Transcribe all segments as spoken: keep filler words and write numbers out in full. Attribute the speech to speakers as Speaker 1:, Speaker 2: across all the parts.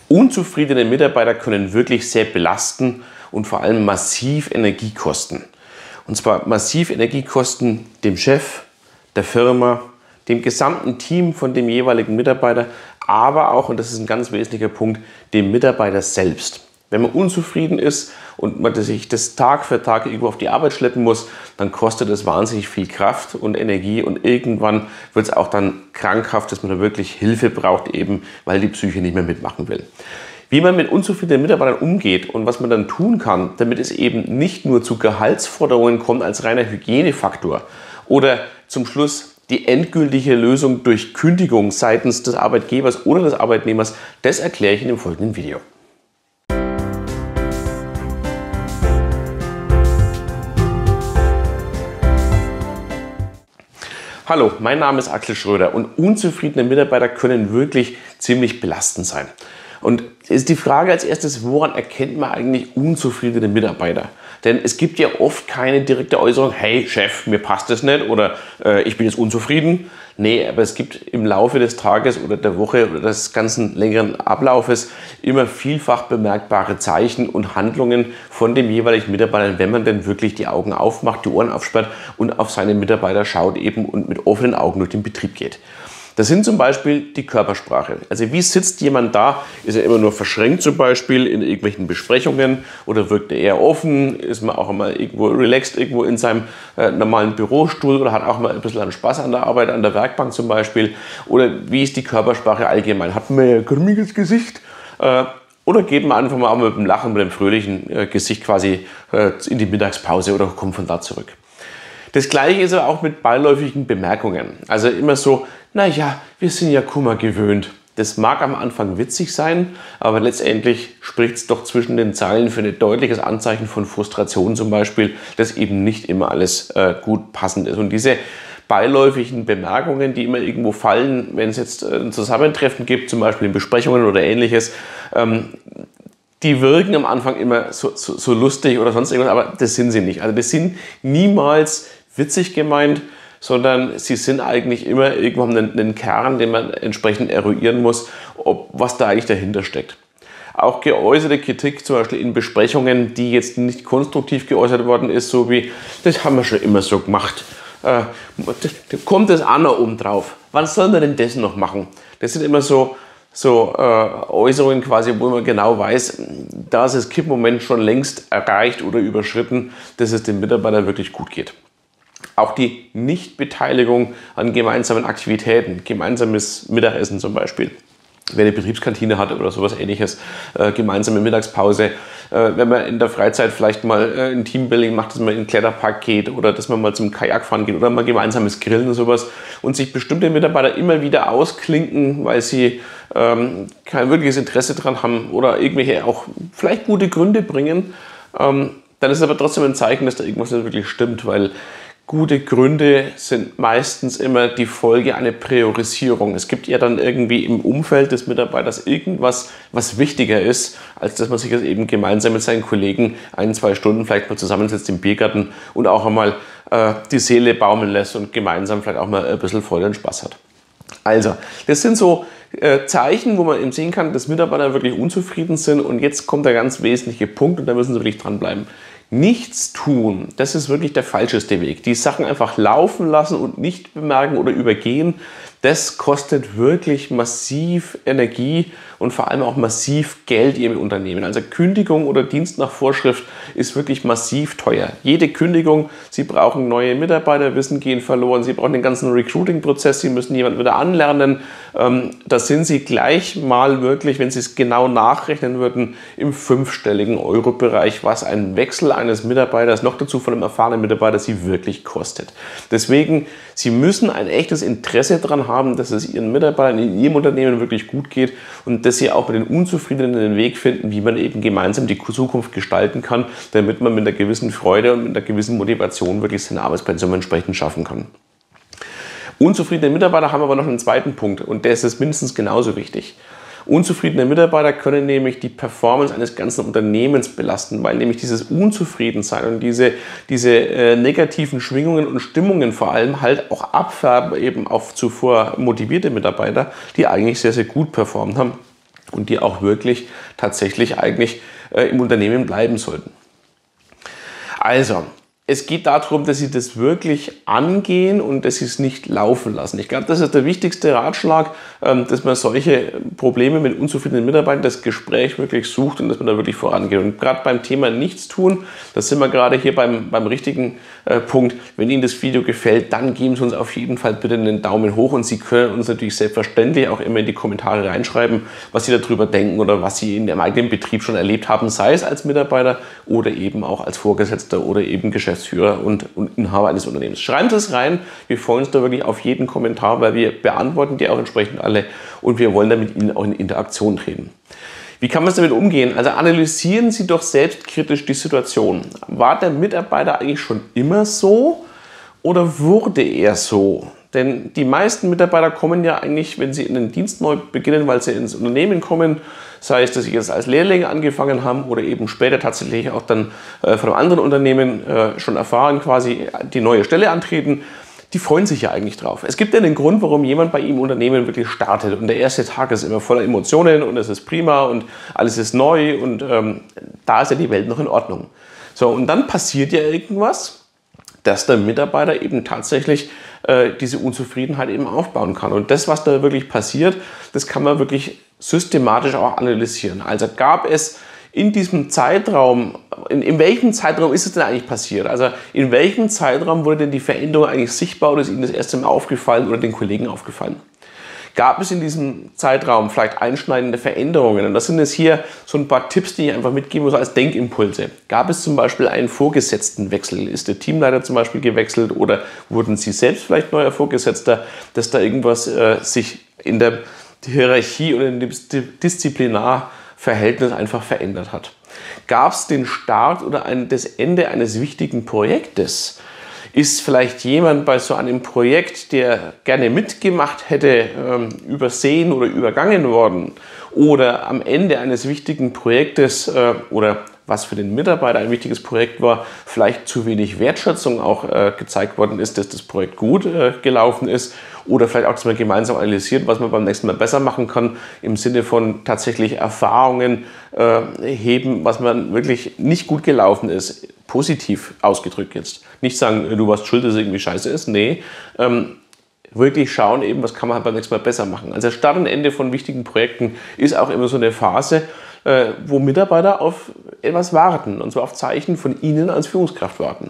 Speaker 1: Unzufriedene Mitarbeiter können wirklich sehr belasten und vor allem massiv Energie kosten. Und zwar massiv Energie kosten dem Chef, der Firma, dem gesamten Team von dem jeweiligen Mitarbeiter, aber auch, und das ist ein ganz wesentlicher Punkt, dem Mitarbeiter selbst. Wenn man unzufrieden ist und man sich das Tag für Tag irgendwo auf die Arbeit schleppen muss, dann kostet das wahnsinnig viel Kraft und Energie und irgendwann wird es auch dann krankhaft, dass man da wirklich Hilfe braucht, eben weil die Psyche nicht mehr mitmachen will. Wie man mit unzufriedenen Mitarbeitern umgeht und was man dann tun kann, damit es eben nicht nur zu Gehaltsforderungen kommt als reiner Hygienefaktor oder zum Schluss die endgültige Lösung durch Kündigung seitens des Arbeitgebers oder des Arbeitnehmers, das erkläre ich in dem folgenden Video. Hallo, mein Name ist Axel Schröder und unzufriedene Mitarbeiter können wirklich ziemlich belastend sein. Und ist die Frage als erstes, woran erkennt man eigentlich unzufriedene Mitarbeiter? Denn es gibt ja oft keine direkte Äußerung, hey Chef, mir passt das nicht oder äh, ich bin jetzt unzufrieden. Nee, aber es gibt im Laufe des Tages oder der Woche oder des ganzen längeren Ablaufes immer vielfach bemerkbare Zeichen und Handlungen von dem jeweiligen Mitarbeiter, wenn man denn wirklich die Augen aufmacht, die Ohren aufsperrt und auf seine Mitarbeiter schaut eben und mit offenen Augen durch den Betrieb geht. Das sind zum Beispiel die Körpersprache. Also wie sitzt jemand da? Ist er immer nur verschränkt zum Beispiel in irgendwelchen Besprechungen oder wirkt er eher offen? Ist man auch mal irgendwo relaxed irgendwo in seinem äh, normalen Bürostuhl oder hat auch mal ein bisschen an Spaß an der Arbeit, an der Werkbank zum Beispiel? Oder wie ist die Körpersprache allgemein? Hat man ein grimmiges Gesicht? Äh, oder geht man einfach mal auch mit dem Lachen, mit dem fröhlichen äh, Gesicht quasi äh, in die Mittagspause oder kommt von da zurück? Das Gleiche ist aber auch mit beiläufigen Bemerkungen. Also immer so, naja, wir sind ja Kummer gewöhnt. Das mag am Anfang witzig sein, aber letztendlich spricht es doch zwischen den Zeilen für ein deutliches Anzeichen von Frustration zum Beispiel, dass eben nicht immer alles äh, gut passend ist. Und diese beiläufigen Bemerkungen, die immer irgendwo fallen, wenn es jetzt ein Zusammentreffen gibt, zum Beispiel in Besprechungen oder ähnliches, ähm, die wirken am Anfang immer so, so, so lustig oder sonst irgendwas, aber das sind sie nicht. Also das sind niemals witzig gemeint, sondern sie sind eigentlich immer irgendwo einen, einen Kern, den man entsprechend eruieren muss, ob, was da eigentlich dahinter steckt. Auch geäußerte Kritik, zum Beispiel in Besprechungen, die jetzt nicht konstruktiv geäußert worden ist, so wie, das haben wir schon immer so gemacht. Äh, da kommt das auch noch oben drauf. Wann sollen wir denn das noch machen? Das sind immer so, so äh, Äußerungen quasi, wo man genau weiß, da ist das Kippmoment schon längst erreicht oder überschritten, dass es dem Mitarbeiter wirklich gut geht. Auch die Nichtbeteiligung an gemeinsamen Aktivitäten, gemeinsames Mittagessen zum Beispiel, wer eine Betriebskantine hat oder sowas ähnliches, äh, gemeinsame Mittagspause, äh, wenn man in der Freizeit vielleicht mal äh, ein Teambuilding macht, dass man in den Kletterpark geht oder dass man mal zum Kajakfahren geht oder mal gemeinsames Grillen und sowas und sich bestimmte Mitarbeiter immer wieder ausklinken, weil sie ähm, kein wirkliches Interesse daran haben oder irgendwelche auch vielleicht gute Gründe bringen, ähm, dann ist es aber trotzdem ein Zeichen, dass da irgendwas nicht wirklich stimmt, weil gute Gründe sind meistens immer die Folge einer Priorisierung. Es gibt ja dann irgendwie im Umfeld des Mitarbeiters irgendwas, was wichtiger ist, als dass man sich das eben gemeinsam mit seinen Kollegen ein, zwei Stunden vielleicht mal zusammensetzt im Biergarten und auch einmal äh, die Seele baumeln lässt und gemeinsam vielleicht auch mal ein bisschen Freude und Spaß hat. Also, das sind so äh, Zeichen, wo man eben sehen kann, dass Mitarbeiter wirklich unzufrieden sind und jetzt kommt der ganz wesentliche Punkt und da müssen sie wirklich dranbleiben. Nichts tun, das ist wirklich der falscheste Weg. Die Sachen einfach laufen lassen und nicht bemerken oder übergehen, das kostet wirklich massiv Energie und vor allem auch massiv Geld im Unternehmen. Also Kündigung oder Dienst nach Vorschrift ist wirklich massiv teuer. Jede Kündigung, Sie brauchen neue Mitarbeiter, Wissen gehen verloren, Sie brauchen den ganzen Recruiting-Prozess, Sie müssen jemanden wieder anlernen. Ähm, da sind Sie gleich mal wirklich, wenn Sie es genau nachrechnen würden, im fünfstelligen Euro-Bereich, was ein Wechsel eines Mitarbeiters, noch dazu von einem erfahrenen Mitarbeiter, Sie wirklich kostet. Deswegen, Sie müssen ein echtes Interesse daran haben, dass es Ihren Mitarbeitern in Ihrem Unternehmen wirklich gut geht und dass Sie auch mit den Unzufriedenen den Weg finden, wie man eben gemeinsam die Zukunft gestalten kann, damit man mit einer gewissen Freude und mit einer gewissen Motivation wirklich seine Arbeitspensum entsprechend schaffen kann. Unzufriedene Mitarbeiter haben aber noch einen zweiten Punkt und der ist mindestens genauso wichtig. Unzufriedene Mitarbeiter können nämlich die Performance eines ganzen Unternehmens belasten, weil nämlich dieses Unzufriedensein und diese, diese äh, negativen Schwingungen und Stimmungen vor allem halt auch abfärben eben auf zuvor motivierte Mitarbeiter, die eigentlich sehr, sehr gut performt haben. und die auch wirklich tatsächlich eigentlich äh, im Unternehmen bleiben sollten. Also, es geht darum, dass Sie das wirklich angehen und dass Sie es nicht laufen lassen. Ich glaube, das ist der wichtigste Ratschlag, dass man solche Probleme mit unzufriedenen Mitarbeitern, das Gespräch wirklich sucht und dass man da wirklich vorangeht. Und gerade beim Thema Nichtstun, da sind wir gerade hier beim, beim richtigen äh, Punkt. Wenn Ihnen das Video gefällt, dann geben Sie uns auf jeden Fall bitte einen Daumen hoch und Sie können uns natürlich selbstverständlich auch immer in die Kommentare reinschreiben, was Sie darüber denken oder was Sie in Ihrem eigenen Betrieb schon erlebt haben, sei es als Mitarbeiter oder eben auch als Vorgesetzter oder eben Geschäftsführer. Geschäftsführer und, und Inhaber eines Unternehmens. Schreiben Sie es rein. Wir freuen uns da wirklich auf jeden Kommentar, weil wir beantworten die auch entsprechend alle und wir wollen da mit Ihnen auch in Interaktion treten. Wie kann man damit umgehen? Also analysieren Sie doch selbstkritisch die Situation. War der Mitarbeiter eigentlich schon immer so oder wurde er so? Denn die meisten Mitarbeiter kommen ja eigentlich, wenn sie in den Dienst neu beginnen, weil sie ins Unternehmen kommen, sei es, dass sie jetzt als Lehrlinge angefangen haben oder eben später tatsächlich auch dann äh, von einem anderen Unternehmen äh, schon erfahren, quasi die neue Stelle antreten, die freuen sich ja eigentlich drauf. Es gibt ja einen Grund, warum jemand bei ihm im Unternehmen wirklich startet. Und der erste Tag ist immer voller Emotionen und es ist prima und alles ist neu und ähm, da ist ja die Welt noch in Ordnung. So, und dann passiert ja irgendwas, dass der Mitarbeiter eben tatsächlich äh, diese Unzufriedenheit eben aufbauen kann. Und das, was da wirklich passiert, das kann man wirklich systematisch auch analysieren. Also gab es in diesem Zeitraum, in, in welchem Zeitraum ist es denn eigentlich passiert? Also in welchem Zeitraum wurde denn die Veränderung eigentlich sichtbar oder ist Ihnen das erste Mal aufgefallen oder den Kollegen aufgefallen? Gab es in diesem Zeitraum vielleicht einschneidende Veränderungen? Und das sind jetzt hier so ein paar Tipps, die ich einfach mitgeben muss als Denkimpulse. Gab es zum Beispiel einen Vorgesetztenwechsel? Ist der Teamleiter zum Beispiel gewechselt oder wurden Sie selbst vielleicht neuer Vorgesetzter, dass da irgendwas äh, sich in der Hierarchie oder in dem Disziplinarverhältnis einfach verändert hat? Gab es den Start oder ein, das Ende eines wichtigen Projektes? Ist vielleicht jemand bei so einem Projekt, der gerne mitgemacht hätte, ähm, übersehen oder übergangen worden? Oder am Ende eines wichtigen Projektes äh, oder was für den Mitarbeiter ein wichtiges Projekt war, vielleicht zu wenig Wertschätzung auch äh, gezeigt worden ist, dass das Projekt gut äh, gelaufen ist oder vielleicht auch mal gemeinsam analysiert, was man beim nächsten Mal besser machen kann, im Sinne von tatsächlich Erfahrungen äh, heben, was man wirklich nicht gut gelaufen ist, positiv ausgedrückt jetzt. Nicht sagen, du warst schuld, dass es irgendwie scheiße ist, nee, ähm, wirklich schauen eben, was kann man halt beim nächsten Mal besser machen. Also Start und Ende von wichtigen Projekten ist auch immer so eine Phase, äh, wo Mitarbeiter auf etwas warten, und zwar auf Zeichen von Ihnen als Führungskraft warten.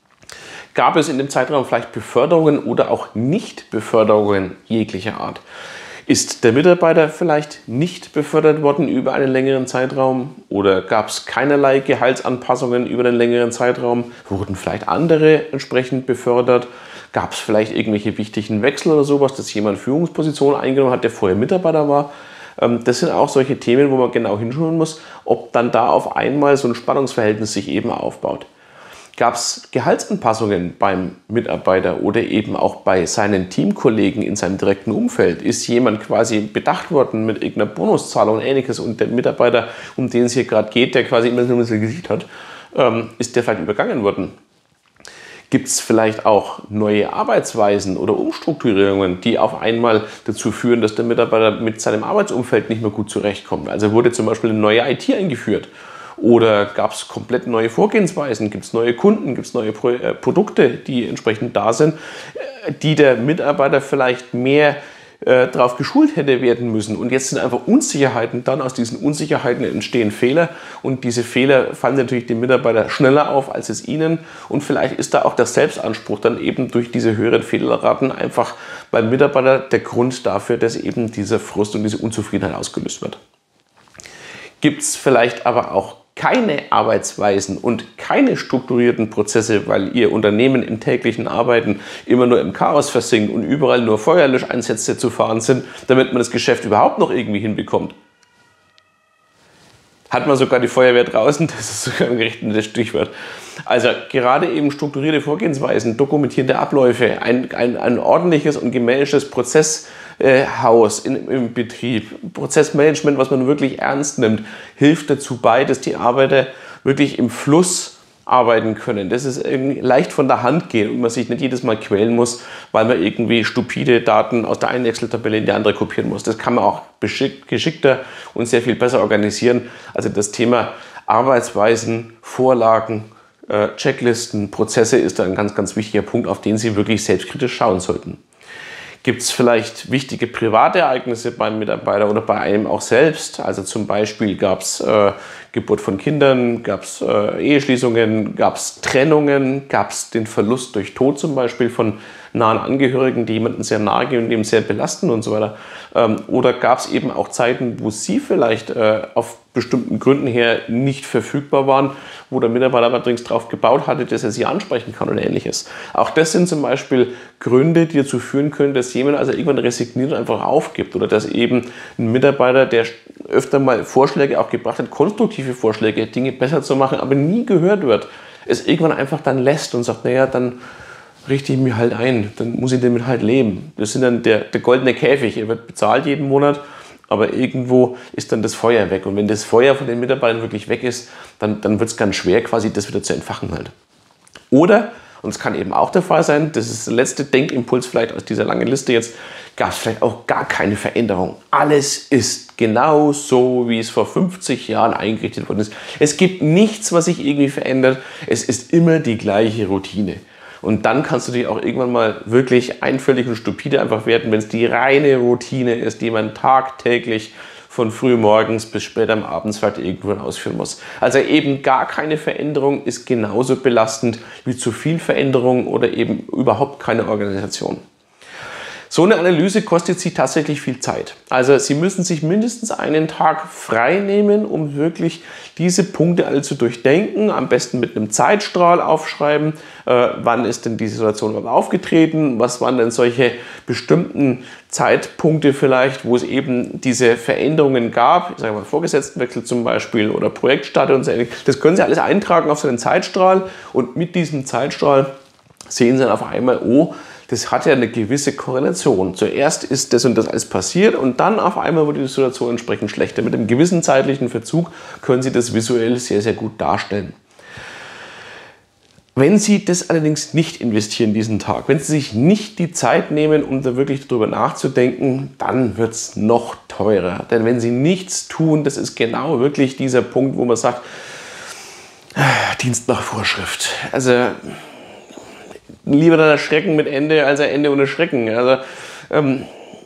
Speaker 1: Gab es in dem Zeitraum vielleicht Beförderungen oder auch Nicht-Beförderungen jeglicher Art? Ist der Mitarbeiter vielleicht nicht befördert worden über einen längeren Zeitraum oder gab es keinerlei Gehaltsanpassungen über einen längeren Zeitraum? Wurden vielleicht andere entsprechend befördert? Gab es vielleicht irgendwelche wichtigen Wechsel oder sowas, dass jemand Führungsposition eingenommen hat, der vorher Mitarbeiter war? Das sind auch solche Themen, wo man genau hinschauen muss, ob dann da auf einmal so ein Spannungsverhältnis sich eben aufbaut. Gab es Gehaltsanpassungen beim Mitarbeiter oder eben auch bei seinen Teamkollegen in seinem direkten Umfeld? Ist jemand quasi bedacht worden mit irgendeiner Bonuszahlung und Ähnliches und der Mitarbeiter, um den es hier gerade geht, der quasi immer so ein bisschen Gesicht hat, ähm, ist der vielleicht übergangen worden? Gibt es vielleicht auch neue Arbeitsweisen oder Umstrukturierungen, die auf einmal dazu führen, dass der Mitarbeiter mit seinem Arbeitsumfeld nicht mehr gut zurechtkommt? Also wurde zum Beispiel eine neue I T eingeführt oder gab es komplett neue Vorgehensweisen, gibt es neue Kunden, gibt es neue Pro äh, Produkte, die entsprechend da sind, äh, die der Mitarbeiter vielleicht mehr äh, darauf geschult hätte werden müssen. Und jetzt sind einfach Unsicherheiten, dann aus diesen Unsicherheiten entstehen Fehler und diese Fehler fallen natürlich dem Mitarbeiter schneller auf als es Ihnen und vielleicht ist da auch der Selbstanspruch dann eben durch diese höheren Fehlerraten einfach beim Mitarbeiter der Grund dafür, dass eben dieser Frust und diese Unzufriedenheit ausgelöst wird. Gibt es vielleicht aber auch keine Arbeitsweisen und keine strukturierten Prozesse, weil Ihr Unternehmen im täglichen Arbeiten immer nur im Chaos versinkt und überall nur Feuerlöscheinsätze zu fahren sind, damit man das Geschäft überhaupt noch irgendwie hinbekommt? Hat man sogar die Feuerwehr draußen? Das ist sogar ein richtiges Stichwort. Also gerade eben strukturierte Vorgehensweisen, dokumentierte Abläufe, ein, ein, ein ordentliches und gemanagtes Prozesshaus in, im Betrieb, Prozessmanagement, was man wirklich ernst nimmt, hilft dazu bei, dass die Arbeiter wirklich im Fluss arbeiten können, dass es irgendwie leicht von der Hand geht und man sich nicht jedes Mal quälen muss, weil man irgendwie stupide Daten aus der einen Excel-Tabelle in die andere kopieren muss. Das kann man auch geschickter und sehr viel besser organisieren. Also das Thema Arbeitsweisen, Vorlagen, Checklisten, Prozesse ist da ein ganz, ganz wichtiger Punkt, auf den Sie wirklich selbstkritisch schauen sollten. Gibt es vielleicht wichtige Privatereignisse beim Mitarbeiter oder bei einem auch selbst? Also zum Beispiel gab es äh, Geburt von Kindern, gab es äh, Eheschließungen, gab es Trennungen, gab es den Verlust durch Tod zum Beispiel von nahen Angehörigen, die jemanden sehr nahe gehen und dem sehr belasten und so weiter. Ähm, oder gab es eben auch Zeiten, wo Sie vielleicht äh, auf bestimmten Gründen her nicht verfügbar waren, wo der Mitarbeiter allerdings darauf gebaut hatte, dass er Sie ansprechen kann oder ähnliches. Auch das sind zum Beispiel Gründe, die dazu führen können, dass jemand also irgendwann resigniert und einfach aufgibt oder dass eben ein Mitarbeiter, der öfter mal Vorschläge auch gebracht hat, konstruktive Vorschläge, Dinge besser zu machen, aber nie gehört wird, es irgendwann einfach dann lässt und sagt, naja, dann richte ich mich halt ein, dann muss ich damit halt leben. Das sind dann der, der goldene Käfig, er wird bezahlt jeden Monat, aber irgendwo ist dann das Feuer weg. Und wenn das Feuer von den Mitarbeitern wirklich weg ist, dann, dann wird es ganz schwer, quasi das wieder zu entfachen halt. Oder, und es kann eben auch der Fall sein, das ist der letzte Denkimpuls vielleicht aus dieser langen Liste jetzt, gab es vielleicht auch gar keine Veränderung. Alles ist genau so, wie es vor fünfzig Jahren eingerichtet worden ist. Es gibt nichts, was sich irgendwie verändert. Es ist immer die gleiche Routine. Und dann kannst du dich auch irgendwann mal wirklich einfältig und stupide einfach werden, wenn es die reine Routine ist, die man tagtäglich von früh morgens bis spät am Abend vielleicht irgendwann ausführen muss. Also eben gar keine Veränderung ist genauso belastend wie zu viel Veränderung oder eben überhaupt keine Organisation. So eine Analyse kostet Sie tatsächlich viel Zeit. Also Sie müssen sich mindestens einen Tag frei nehmen, um wirklich diese Punkte alle zu durchdenken. Am besten mit einem Zeitstrahl aufschreiben, äh, wann ist denn die Situation überhaupt aufgetreten, was waren denn solche bestimmten Zeitpunkte vielleicht, wo es eben diese Veränderungen gab, ich sage mal Vorgesetztenwechsel zum Beispiel oder Projektstart und so ähnlich. Das können Sie alles eintragen auf so einen Zeitstrahl und mit diesem Zeitstrahl sehen Sie dann auf einmal, oh, das hat ja eine gewisse Korrelation. Zuerst ist das und das alles passiert und dann auf einmal wurde die Situation entsprechend schlechter. Mit einem gewissen zeitlichen Verzug können Sie das visuell sehr, sehr gut darstellen. Wenn Sie das allerdings nicht investieren diesen Tag, wenn Sie sich nicht die Zeit nehmen, um da wirklich darüber nachzudenken, dann wird es noch teurer. Denn wenn Sie nichts tun, das ist genau wirklich dieser Punkt, wo man sagt, Dienst nach Vorschrift. Also lieber dann Schrecken mit Ende als ein Ende ohne Schrecken. Also ähm,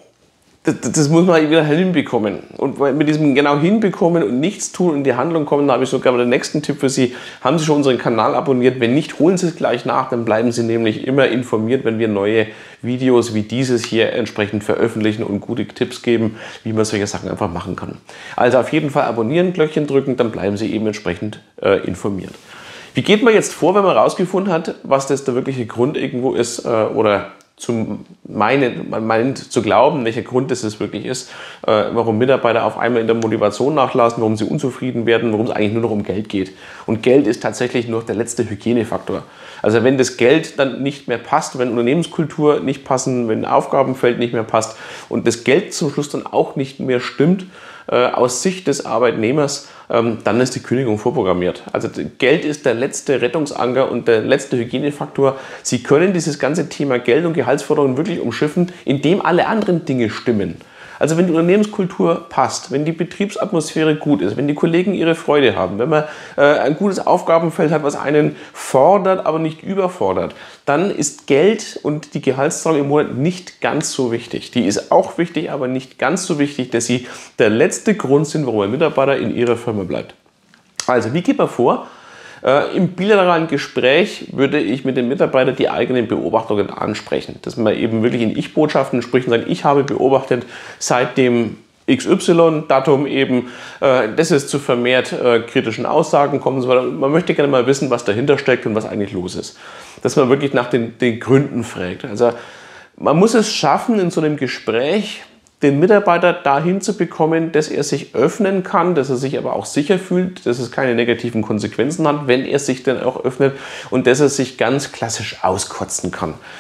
Speaker 1: das, das muss man wieder hinbekommen. Und mit diesem genau hinbekommen und nichts tun und in die Handlung kommen, da habe ich sogar den nächsten Tipp für Sie. Haben Sie schon unseren Kanal abonniert? Wenn nicht, holen Sie es gleich nach, dann bleiben Sie nämlich immer informiert, wenn wir neue Videos wie dieses hier entsprechend veröffentlichen und gute Tipps geben, wie man solche Sachen einfach machen kann. Also auf jeden Fall abonnieren, Glöckchen drücken, dann bleiben Sie eben entsprechend äh, informiert. Wie geht man jetzt vor, wenn man herausgefunden hat, was das der wirkliche Grund irgendwo ist äh, oder zum meinen, man meint zu glauben, welcher Grund das es wirklich ist, äh, warum Mitarbeiter auf einmal in der Motivation nachlassen, warum sie unzufrieden werden, warum es eigentlich nur noch um Geld geht. Und Geld ist tatsächlich nur der letzte Hygienefaktor. Also wenn das Geld dann nicht mehr passt, wenn Unternehmenskultur nicht passen, wenn Aufgabenfeld nicht mehr passt und das Geld zum Schluss dann auch nicht mehr stimmt, äh, aus Sicht des Arbeitnehmers, ähm, dann ist die Kündigung vorprogrammiert. Also Geld ist der letzte Rettungsanker und der letzte Hygienefaktor. Sie können dieses ganze Thema Geld und Gehaltsforderungen wirklich umschiffen, indem alle anderen Dinge stimmen. Also wenn die Unternehmenskultur passt, wenn die Betriebsatmosphäre gut ist, wenn die Kollegen ihre Freude haben, wenn man äh, ein gutes Aufgabenfeld hat, was einen fordert, aber nicht überfordert, dann ist Geld und die Gehaltszahlung im Monat nicht ganz so wichtig. Die ist auch wichtig, aber nicht ganz so wichtig, dass sie der letzte Grund sind, warum ein Mitarbeiter in ihrer Firma bleibt. Also wie geht man vor? Äh, Im bilateralen Gespräch würde ich mit dem Mitarbeiter die eigenen Beobachtungen ansprechen. Dass man eben wirklich in Ich-Botschaften spricht und sagt, ich habe beobachtet seit dem X Y-Datum eben, äh, dass es zu vermehrt äh, kritischen Aussagen kommt und so weiter. Man möchte gerne mal wissen, was dahinter steckt und was eigentlich los ist. Dass man wirklich nach den, den Gründen fragt. Also man muss es schaffen, in so einem Gespräch den Mitarbeiter dahin zu bekommen, dass er sich öffnen kann, dass er sich aber auch sicher fühlt, dass es keine negativen Konsequenzen hat, wenn er sich dann auch öffnet und dass er sich ganz klassisch auskotzen kann.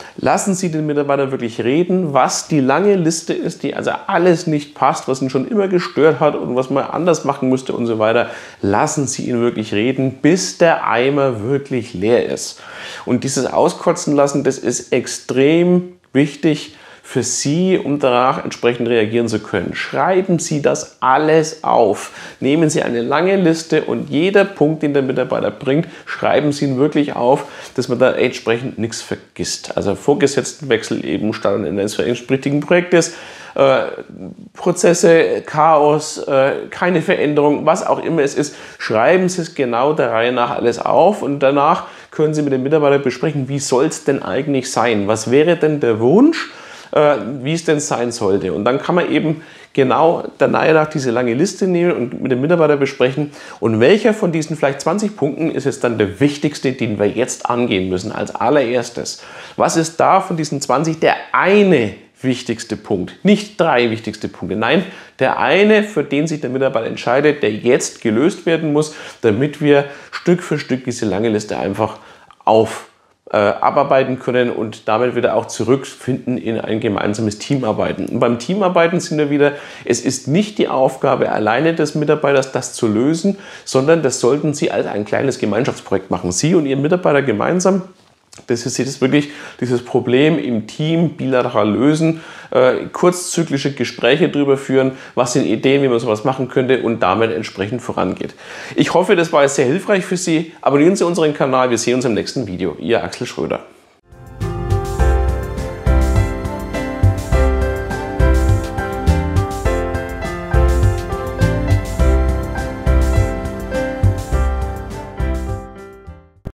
Speaker 1: Lassen Sie den Mitarbeiter wirklich reden, was die lange Liste ist, die also alles nicht passt, was ihn schon immer gestört hat und was man anders machen musste und so weiter. Lassen Sie ihn wirklich reden, bis der Eimer wirklich leer ist. Und dieses Auskotzen lassen, das ist extrem wichtig für Sie, um danach entsprechend reagieren zu können. Schreiben Sie das alles auf. Nehmen Sie eine lange Liste und jeder Punkt, den der Mitarbeiter bringt, schreiben Sie ihn wirklich auf, dass man da entsprechend nichts vergisst. Also Vorgesetztenwechsel eben statt eines richtigen Projektes, äh, Prozesse, Chaos, äh, keine Veränderung, was auch immer es ist, schreiben Sie es genau der Reihe nach alles auf und danach können Sie mit dem Mitarbeiter besprechen, wie soll es denn eigentlich sein? Was wäre denn der Wunsch, wie es denn sein sollte. Und dann kann man eben genau der Reihe nach diese lange Liste nehmen und mit dem Mitarbeiter besprechen. Und welcher von diesen vielleicht zwanzig Punkten ist jetzt dann der wichtigste, den wir jetzt angehen müssen als allererstes? Was ist da von diesen zwanzig der eine wichtigste Punkt? Nicht drei wichtigste Punkte. Nein, der eine, für den sich der Mitarbeiter entscheidet, der jetzt gelöst werden muss, damit wir Stück für Stück diese lange Liste einfach auf Äh, abarbeiten können und damit wieder auch zurückfinden in ein gemeinsames Teamarbeiten. Und beim Teamarbeiten sind wir wieder, es ist nicht die Aufgabe alleine des Mitarbeiters, das zu lösen, sondern das sollten Sie als ein kleines Gemeinschaftsprojekt machen. Sie und Ihr Mitarbeiter gemeinsam. Das ist das wirklich dieses Problem im Team bilateral lösen, äh, kurzzyklische Gespräche darüber führen, was sind Ideen, wie man sowas machen könnte und damit entsprechend vorangeht. Ich hoffe, das war jetzt sehr hilfreich für Sie. Abonnieren Sie unseren Kanal, wir sehen uns im nächsten Video. Ihr Axel Schröder.